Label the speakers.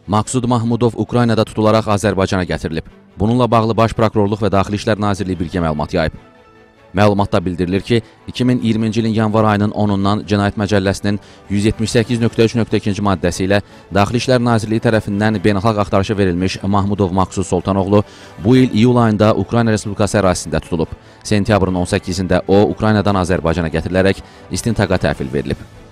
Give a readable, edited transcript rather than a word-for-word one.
Speaker 1: Maqsud Mahmudov Ukraynada tutularaq Azərbaycana gətirilib. Bununla bağlı Baş Prokurorluq və Daxili İşlər Nazirliyi birgə məlumat yayıb. Məlumatda bildirilir ki, 2020-ci ilin yanvar ayının 10-dan Cinayət Məcəlləsinin 178.3.2 maddəsi ilə Daxili İşlər Nazirliyi tərəfindən beynəlxalq axtarışa verilmiş Mahmudov Maqsud Soltanoğlu bu il iyul ayında Ukrayna Respublikası ərazisində tutulub. Sentyabrın 18-də o, Ukraynadan Azərbaycana gətirilərək istintaqa təhvil verilib.